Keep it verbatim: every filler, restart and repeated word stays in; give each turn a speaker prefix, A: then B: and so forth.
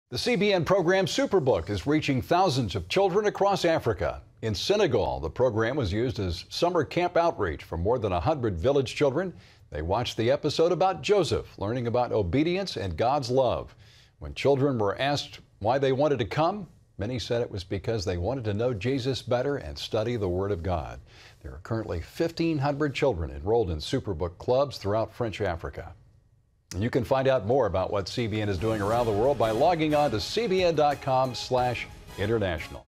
A: The C B N program Superbook is reaching thousands of children across Africa. In Senegal, the program was used as summer camp outreach for more than one hundred village children. They watched the episode about Joseph, learning about obedience and God's love. When children were asked why they wanted to come, many said it was because they wanted to know Jesus better and study the Word of God. There are currently fifteen hundred children enrolled in Superbook clubs throughout French Africa. And you can find out more about what C B N is doing around the world by logging on to C B N dot com slash international.